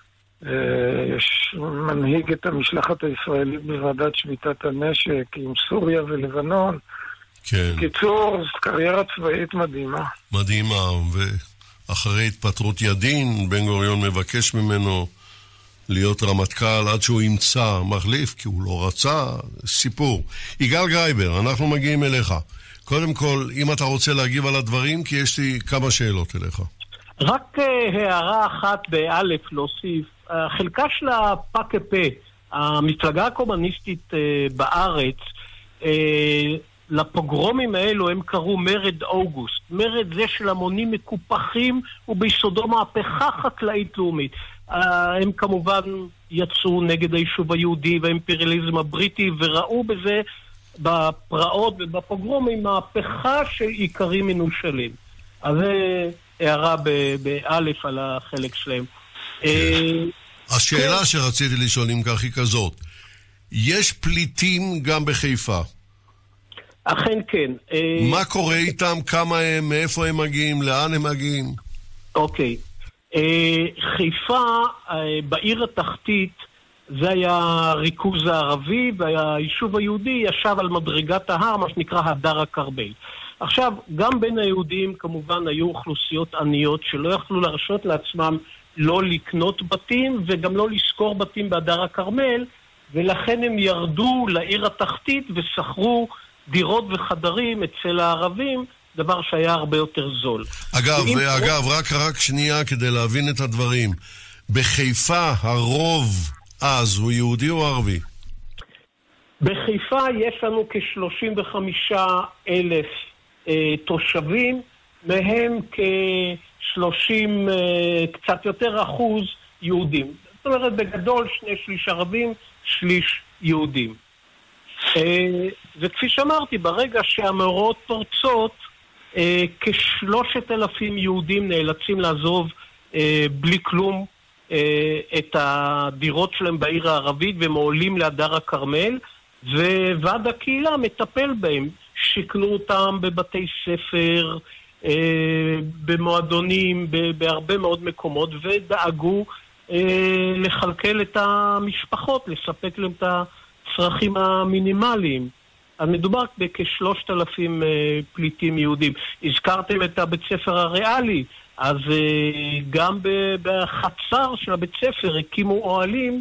מנהיג את המשלחת הישראלית בוועדת שביתת הנשק עם סוריה ולבנון. כן. קיצור, קריירה צבאית מדהימה. מדהימה, ואחרי התפטרות ידין, בן גוריון מבקש ממנו להיות רמטכ"ל עד שהוא ימצא מחליף, כי הוא לא רצה, סיפור. יגאל גרייבר, אנחנו מגיעים אליך. קודם כל, אם אתה רוצה להגיב על הדברים, כי יש לי כמה שאלות אליך. רק הערה אחת באלף להוסיף. חלקה של הפק"פ, המפלגה הקומוניסטית בארץ, לפוגרומים האלו הם קראו מרד אוגוסט. מרד זה של המונים מקופחים וביסודו מהפכה חקלאית לאומית. הם כמובן יצאו נגד היישוב היהודי והאימפריאליזם הבריטי, וראו בזה, בפרעות ובפוגרומים, מהפכה של עיקרים מנושלים. אז זה הערה באלף על החלק שלהם. השאלה שרציתי לשאול אם כך היא כזאת, יש פליטים גם בחיפה? אכן כן. מה קורה איתם? כמה הם? מאיפה הם מגיעים? לאן הם מגיעים? אוקיי. חיפה, בעיר התחתית, זה היה ריכוז הערבי, והיישוב היהודי ישב על מדרגת ההר, מה שנקרא הדר הכרמל. עכשיו, גם בין היהודים כמובן היו אוכלוסיות עניות שלא יכלו להרשות לעצמם לא לקנות בתים וגם לא לשכור בתים בהדר הכרמל, ולכן הם ירדו לעיר התחתית ושכרו דירות וחדרים אצל הערבים, דבר שהיה הרבה יותר זול. אגב, רק שנייה כדי להבין את הדברים. בחיפה הרוב אז הוא יהודי או ערבי? בחיפה יש לנו כ-35,000 תושבים, מהם כ-30 קצת יותר אחוז יהודים. זאת אומרת, בגדול 2/3 ערבים, 1/3 יהודים. וכפי שאמרתי, ברגע שהמאורעות פורצות, כ-3,000 יהודים נאלצים לעזוב בלי כלום את הדירות שלהם בעיר הערבית, והם עולים להדר הכרמל, וועד הקהילה מטפל בהם. שיקנו אותם בבתי ספר, במועדונים, בהרבה מאוד מקומות, ודאגו לחלקל את המשפחות, לספק להם את הצרכים המינימליים. אז מדובר בכ-3,000 פליטים יהודים. הזכרתם את הבית ספר הריאלי, אז גם בחצר של הבית ספר הקימו אוהלים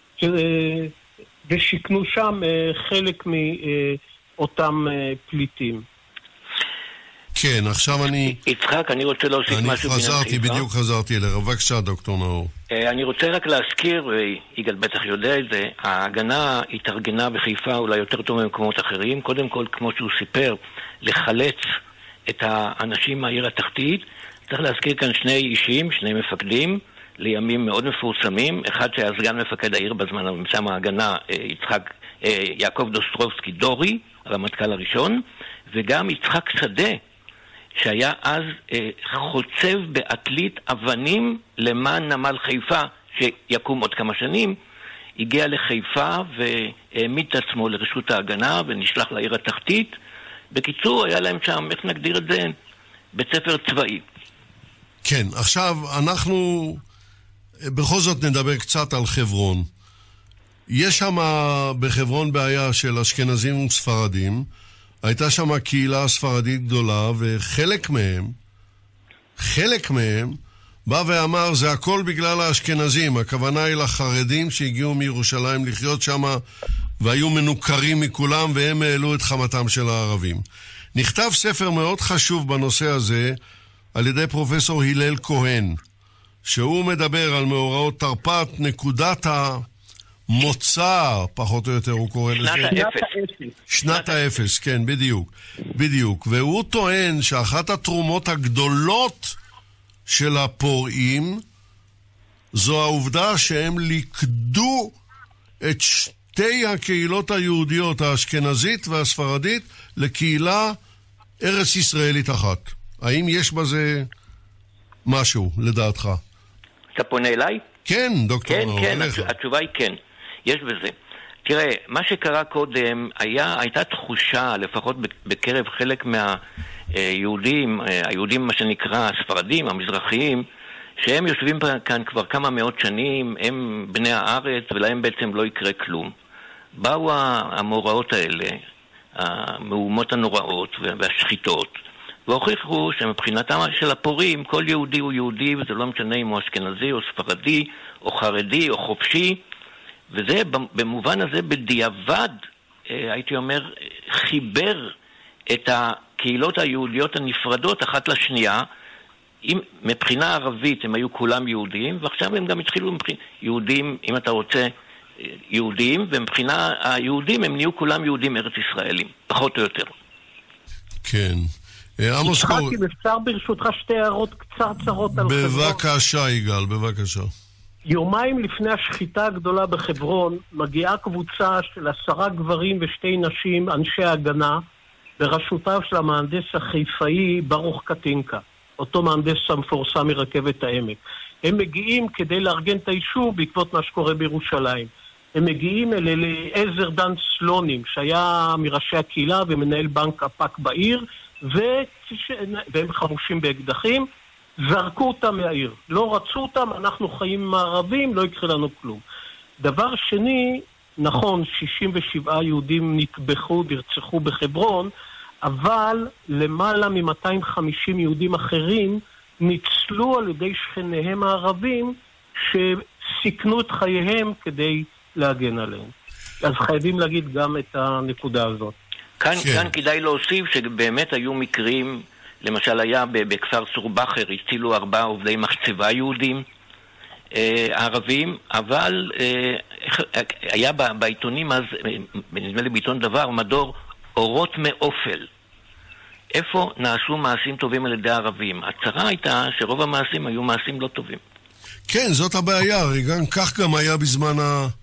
ושיקנו שם חלק מאותם פליטים. כן, עכשיו יצחק, אני רוצה להוסיף משהו בעניין חיפה. בדיוק חזרתי אליך. בבקשה, דוקטור נאור. אני רוצה רק להזכיר, ויגאל בטח יודע את זה, ההגנה התארגנה בחיפה אולי יותר טוב ממקומות אחרים. קודם כל, כמו שהוא סיפר, לחלץ את האנשים מהעיר התחתית. צריך להזכיר כאן שני אישים, שני מפקדים, לימים מאוד מפורסמים. אחד שהיה סגן מפקד העיר בזמן הממצם ההגנה, יעקב דוסטרובסקי דורי, הרמטכ"ל הראשון, וגם יצחק שדה, שהיה אז חוצב בעתלית אבנים למען נמל חיפה, שיקום עוד כמה שנים, הגיע לחיפה והעמיד את עצמו לרשות ההגנה ונשלח לעיר התחתית. בקיצור, היה להם שם, איך נגדיר את זה? בית ספר צבאי. כן, עכשיו אנחנו בכל זאת נדבר קצת על חברון. יש שם בחברון בעיה של אשכנזים וספרדים. הייתה שם קהילה ספרדית גדולה, וחלק מהם בא ואמר, זה הכל בגלל האשכנזים. הכוונה היא לחרדים שהגיעו מירושלים לחיות שם, והיו מנוכרים מכולם, והם העלו את חמתם של הערבים. נכתב ספר מאוד חשוב בנושא הזה, על ידי פרופסור הלל כהן, שהוא מדבר על מאורעות תרפ"ט, נקודת המוצא, פחות או יותר הוא קורא לזה. שנת האפס, כן, בדיוק. והוא טוען שאחת התרומות הגדולות של הפורעים, זו העובדה שהם ליכדו את שתי הקהילות היהודיות, האשכנזית והספרדית, לקהילה ארץ ישראלית אחת. האם יש בזה משהו, לדעתך? אתה פונה אליי? כן, דוקטור נאור, אליך. כן, התשובה היא כן. יש בזה. תראה, מה שקרה קודם, הייתה תחושה, לפחות בקרב חלק מהיהודים, היהודים מה שנקרא הספרדים, המזרחיים, שהם יושבים כאן כבר כמה מאות שנים, הם בני הארץ, ולהם בעצם לא יקרה כלום. באו המאורעות האלה, המהומות הנוראות והשחיטות, והוכיחו שמבחינתם של הפורעים, כל יהודי הוא יהודי, וזה לא משנה אם הוא אשכנזי או ספרדי, או חרדי או חופשי, וזה במובן הזה בדיעבד, הייתי אומר, חיבר את הקהילות היהודיות הנפרדות אחת לשנייה. מבחינה ערבית הם היו כולם יהודים, ועכשיו הם גם התחילו יהודים, אם אתה רוצה, יהודים, ומבחינה היהודים הם נהיו כולם יהודים ארץ ישראלים, פחות או יותר. כן. יצחק, אם אפשר ברשותך שתי הערות קצרצרות על חברון. בבקשה, יגאל, בבקשה. יומיים לפני השחיטה הגדולה בחברון, מגיעה קבוצה של 10 גברים ו2 נשים, אנשי ההגנה, בראשותיו של המהנדס החיפאי ברוך קטינקה, אותו מהנדס המפורסם מרכבת העמק. הם מגיעים כדי לארגן את היישוב בעקבות מה שקורה בירושלים. הם מגיעים אל אליעזר דן סלונים, שהיה מראשי הקהילה ומנהל בנק הפק בעיר, והם חמושים באקדחים, זרקו אותם מהעיר. לא רצו אותם, אנחנו חיים עם הערבים, לא יקרה לנו כלום. דבר שני, נכון, 67 יהודים נטבחו, נרצחו בחברון, אבל למעלה מ-250 יהודים אחרים ניצלו על ידי שכניהם הערבים שסיכנו את חייהם כדי להגן עליהם. אז חייבים להגיד גם את הנקודה הזאת. כאן כדאי להוסיף שבאמת היו מקרים, למשל היה בכפר סורבחר, הצילו 4 עובדי מחצבה יהודים ערבים, אבל היה בעיתונים אז, נדמה לי בעיתון דבר, מדור אורות מאופל. איפה נעשו מעשים טובים על ידי הערבים? הצרה הייתה שרוב המעשים היו מעשים לא טובים. כן, זאת הבעיה. כך גם היה בזמן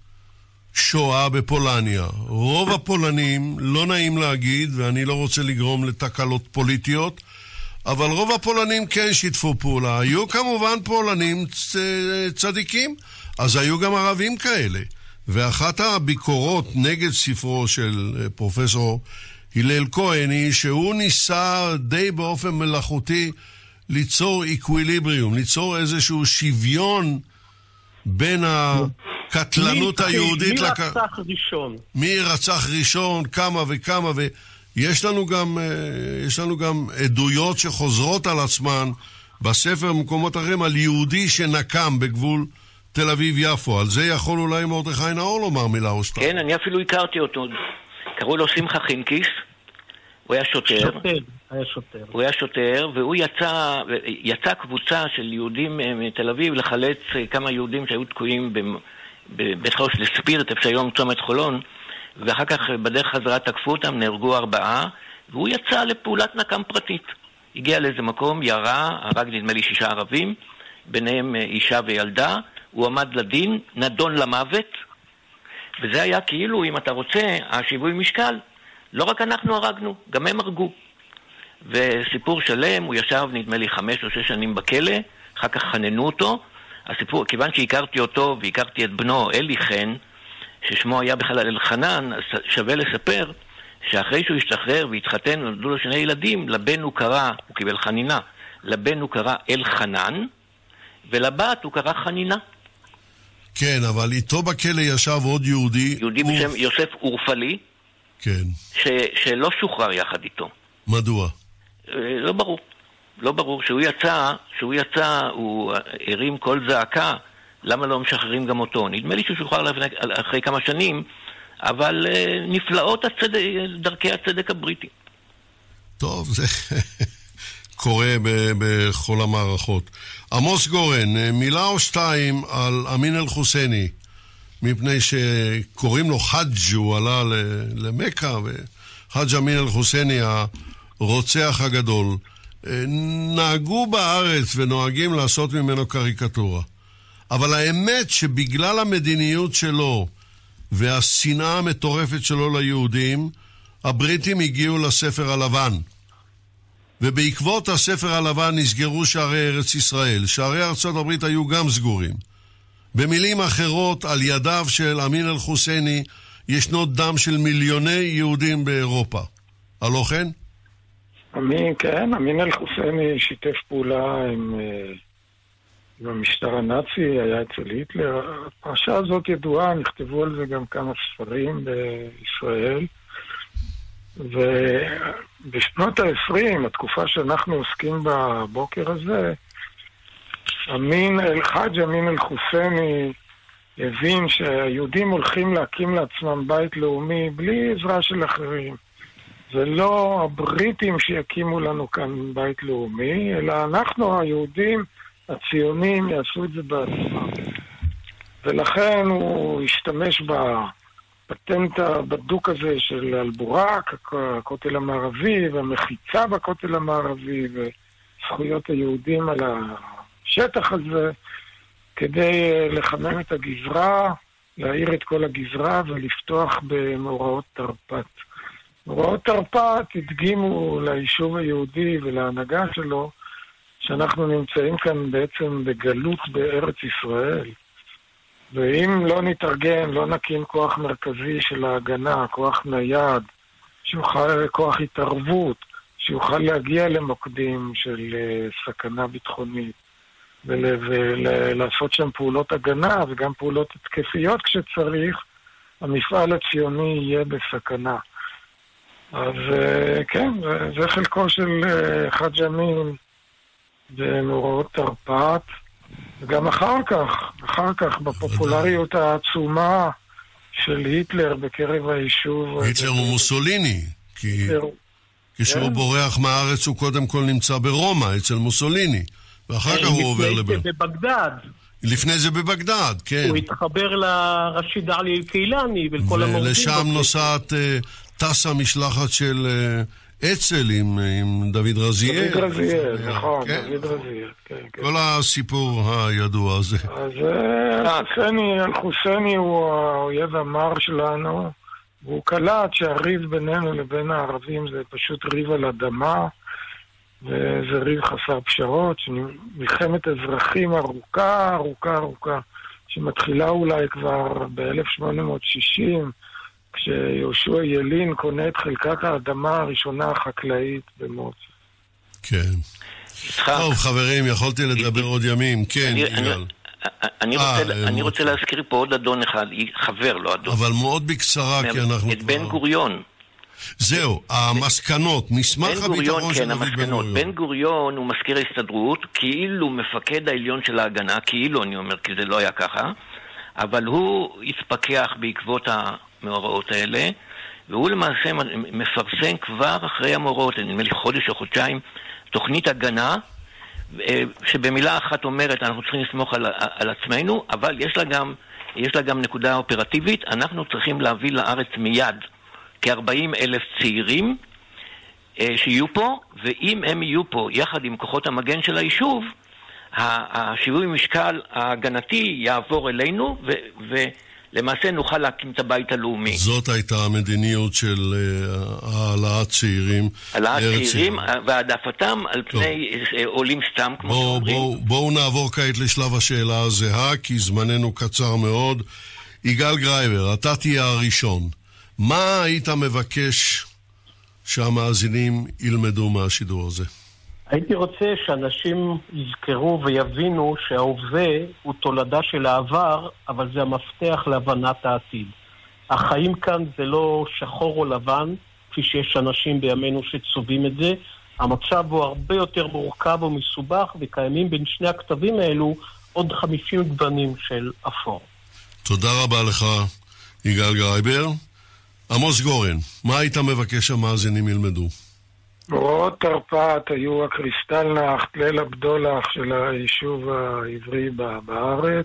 השואה בפולניה. רוב הפולנים, לא נעים להגיד, ואני לא רוצה לגרום לתקלות פוליטיות, אבל רוב הפולנים כן שיתפו פעולה. היו כמובן פולנים צדיקים, אז היו גם ערבים כאלה. ואחת הביקורות נגד ספרו של פרופסור הלל כהן, היא שהוא ניסה די באופן מלאכותי ליצור אקוויליבריום, ליצור איזשהו שוויון בין הקטלנות היהודית... מי רצח ראשון? מי רצח ראשון, כמה וכמה, ויש לנו גם עדויות שחוזרות על עצמן בספר במקומות אחרים על יהודי שנקם בגבול תל אביב-יפו. על זה יכול אולי מרדכי נאור לומר מילה או שתיים. כן, אני אפילו הכרתי אותו. קראו לו שמחה חינקיס. הוא היה שוטר. הוא היה שוטר, והוא יצא קבוצה של יהודים מתל אביב לחלץ כמה יהודים שהיו תקועים בבית חרוש לספירט, איפה שהיום צומת חולון, ואחר כך בדרך חזרה תקפו אותם, נהרגו 4, והוא יצא לפעולת נקם פרטית. הגיע לאיזה מקום, ירה, הרג נדמה לי 6 ערבים, ביניהם אישה וילדה, הוא עמד לדין, נדון למוות, וזה היה כאילו, אם אתה רוצה, השיווי משקל. לא רק אנחנו הרגנו, גם הם הרגו. וסיפור שלם, הוא ישב נדמה לי 5 או 6 שנים בכלא, אחר כך חננו אותו. הסיפור, כיוון שהכרתי אותו והכרתי את בנו אלי חן, ששמו היה בכלל אלחנן, אז שווה לספר שאחרי שהוא השתחרר והתחתן ונולדו לו 2 ילדים, לבן הוא קרא, הוא קיבל חנינה, לבן הוא קרא אלחנן, ולבת הוא קרא חנינה. כן, אבל איתו בכלא ישב עוד יהודי בשם יוסף אורפלי, כן. שלא שוחרר יחד איתו. מדוע? לא ברור. שהוא יצא, הוא הרים כל זעקה, למה לא משחררים גם אותו? נדמה לי שהוא שוחרר אחרי כמה שנים, אבל נפלאות דרכי הצדק הבריטי. טוב, זה קורה בכל המערכות. עמוס גורן, מילה או שתיים על אמין אל-חוסייני, מפני שקוראים לו חאג', הוא עלה למכה, וחאג' אמין אל-חוסייני, הרוצח הגדול, נהגו בארץ ונוהגים לעשות ממנו קריקטורה. אבל האמת שבגלל המדיניות שלו והשנאה המטורפת שלו ליהודים, הבריטים הגיעו לספר הלבן. ובעקבות הספר הלבן נסגרו שערי ארץ ישראל. שערי ארצות הברית היו גם סגורים. במילים אחרות, על ידיו של אמין אל-חוסייני ישנו דם של מיליוני יהודים באירופה. הלא כן? אמין אל-חוסייני שיתף פעולה עם המשטר הנאצי, היה אצל היטלר. הפרשה הזאת ידועה, נכתבו על זה גם כמה ספרים בישראל. ובשנות ה-20, התקופה שאנחנו עוסקים בבוקר הזה, חאג' אמין אל-חוסייני הבין שהיהודים הולכים להקים לעצמם בית לאומי בלי עזרה של אחרים. זה לא הבריטים שיקימו לנו כאן בית לאומי, אלא אנחנו היהודים הציונים יעשו את זה בעצמם. ולכן הוא השתמש בפטנט הבדוק הזה של אלבורק, הכותל המערבי, והמחיצה בכותל המערבי, וזכויות היהודים על השטח הזה, כדי לחמם את הגזרה, להאיר את כל הגזרה ולפתוח במאורעות תרפ"ט. מאורעות תרפ"ט הדגימו ליישוב היהודי ולהנהגה שלו שאנחנו נמצאים כאן בעצם בגלות בארץ ישראל. ואם לא נתארגן, לא נקים כוח מרכזי של ההגנה, כוח נייד, שיוכל כוח התערבות, שיוכל להגיע למוקדים של סכנה ביטחונית, ולעשות שם פעולות הגנה וגם פעולות התקפיות כשצריך, המפעל הציוני יהיה בסכנה. אז כן, זה חלקו של חאג' אמין במאורעות תרפ"ט, וגם אחר כך בפופולריות העצומה של היטלר בקרב היישוב. היטלר הוא מוסוליני, כי כשהוא בורח מהארץ הוא קודם כל נמצא ברומא, אצל מוסוליני, ואחר כך הוא עובר בבגדד. לפני זה בבגדד, כן. הוא התחבר לרשיד עלי אל-קילני ולכל המורדים. ולשם נוסעת טסה משלחת של אצל עם דוד רזיאל. דוד רזיאל, נכון, דוד רזיאל. כל הסיפור הידוע הזה. אז אל-חוסייני הוא האויב המר שלנו, והוא קלט שהריב בינינו לבין הערבים זה פשוט ריב על אדמה, וזה ריב חסר פשרות, מלחמת אזרחים ארוכה, שמתחילה אולי כבר ב-1860, כשיהושע ילין קונה את חלקת האדמה הראשונה החקלאית במוצא. כן. טוב, חברים, יכולתי לדבר עוד ימים. כן, יגאל. אני רוצה להזכיר פה עוד אדון אחד, חבר, לא אדון. אבל מאוד בקצרה, כי אנחנו... את בן גוריון. זהו, המסקנות, מסמך הביטחון של דוד בן גוריון. בן גוריון הוא מזכיר ההסתדרות, כאילו מפקד העליון של ההגנה, כאילו אני אומר, כי זה לא היה ככה, אבל הוא התפכח בעקבות המאורעות האלה, והוא למעשה מפרסם כבר אחרי המאורעות, נדמה לי חודש או חודשיים, תוכנית הגנה, שבמילה אחת אומרת, אנחנו צריכים לסמוך על עצמנו, אבל יש לה גם נקודה אופרטיבית, אנחנו צריכים להביא לארץ מיד כ-40,000 צעירים שיהיו פה, ואם הם יהיו פה יחד עם כוחות המגן של היישוב, השיווי משקל ההגנתי יעבור אלינו, ולמעשה נוכל להקים את הבית הלאומי. זאת הייתה המדיניות של העלאת צעירים. העלאת צעירים והעדפתם על פני עולים סתם, כמו שאומרים. בואו נעבור כעת לשלב השאלה הזהה, כי זמננו קצר מאוד. יגאל גרייבר, אתה תהיה הראשון. מה היית מבקש שהמאזינים ילמדו מהשידור הזה? הייתי רוצה שאנשים יזכרו ויבינו שההווה הוא תולדה של העבר, אבל זה המפתח להבנת העתיד. החיים כאן זה לא שחור או לבן, כפי שיש אנשים בימינו שצובעים את זה. המצב הוא הרבה יותר מורכב ומסובך, וקיימים בין שני הכתבים האלו עוד 50 גוונים של אפור. תודה רבה לך, יגאל גרייבר. עמוס גורן, מה היית מבקש שהמאזינים ילמדו? מאורעות תרפ"ט היו הקריסטלנחט, ליל הבדולח של היישוב העברי בארץ,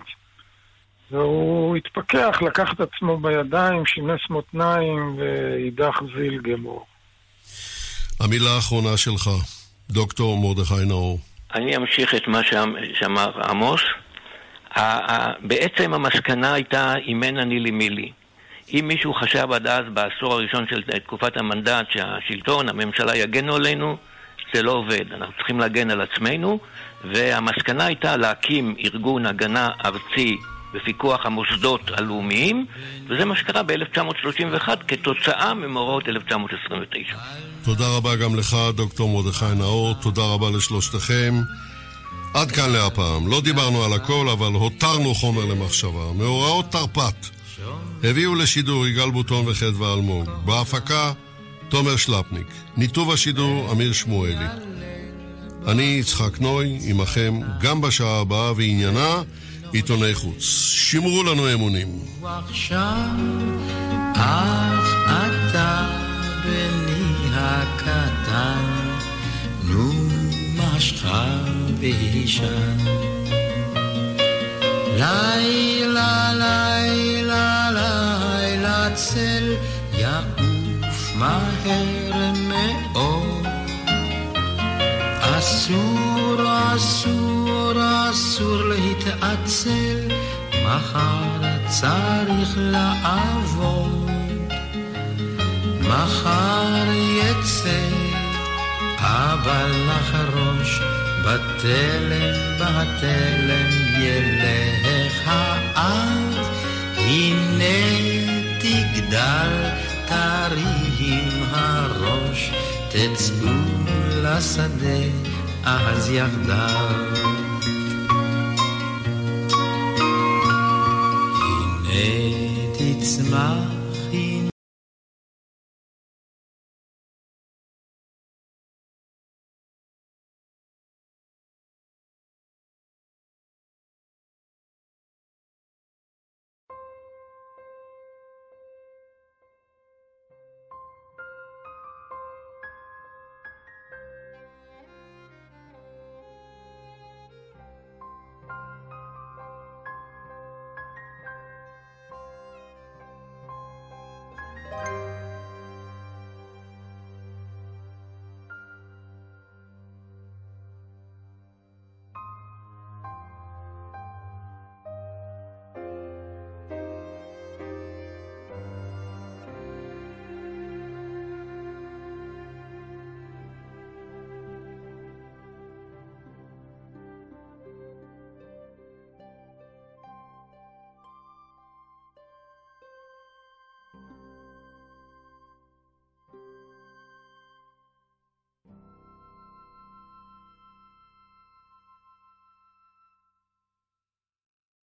והוא התפכח, לקח את עצמו בידיים, שימס מותניים ואידך זיל גמור. המילה האחרונה שלך, דוקטור מרדכי נאור. אני אמשיך את מה שאמר עמוס. בעצם המסקנה הייתה אימן אני למילי. אם מישהו חשב עד אז בעשור הראשון של תקופת המנדט שהשלטון, הממשלה יגנו עלינו, זה לא עובד. אנחנו צריכים להגן על עצמנו, והמסקנה הייתה להקים ארגון הגנה ארצי בפיקוח המוסדות הלאומיים, וזה מה שקרה ב-1931 כתוצאה ממאורעות 1929. תודה רבה גם לך, דוקטור מרדכי נאור, תודה רבה לשלושתכם. עד כאן להפעם. לא דיברנו על הכל, אבל הותרנו חומר למחשבה. מאורעות תרפ"ט הביאו לשידור יגאל בוטון וחדווה אלמוג. בהפקה תומר שלפניק. ניתוב השידור אמיר שמואלי. אני יצחק נוי, עמכם גם בשעה הבאה, ועניינה עיתוני חוץ. שמרו לנו אמונים. עכשיו אך אתה בני הקטן, נו משך וישן. לילה לילה לילה צל יעוף מהר מאוד, אסור אסור אסור להתעצל, מחר צריך לעבוד, מחר יצא אבל לחרוש בתלם בתלם ילך האט, הנה תגדל תרים הראש, תצאו לשדה אז יחדיו. הנה תצמח